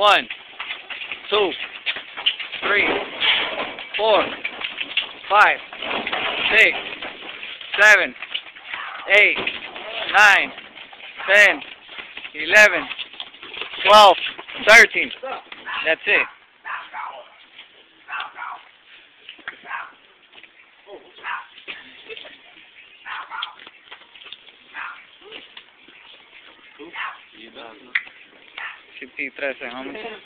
1, 2, 3, 4, 5, 6, 7, 8, 9, 10, 11, 12, 13. That's it. CP13, homie.